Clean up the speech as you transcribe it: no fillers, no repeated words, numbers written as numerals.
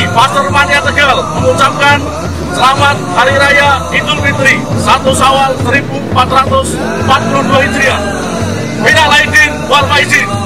Pasar Mania Tegal mengucapkan selamat Hari Raya Idul Fitri 1 Syawal 1442 Hijriah. Minal aidin wal faizin.